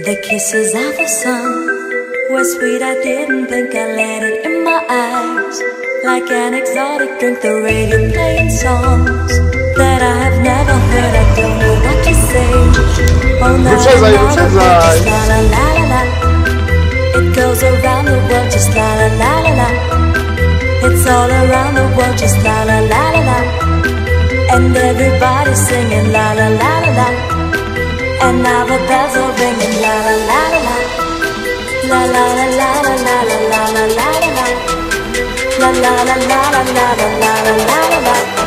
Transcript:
The kisses of the sun were sweet, I didn't think I let it in my eyes. Like an exotic drink, the radio playing songs that I have never heard, I don't know what to say. Oh, na na na, just la la la la la. It goes around the world, just la la la la la. It's all around the world, just la la la la la. And everybody's singing la la la la la. And now the bells are ringing la la la la la. La la la la la la la la la la la la. La la la la la la la la la la la.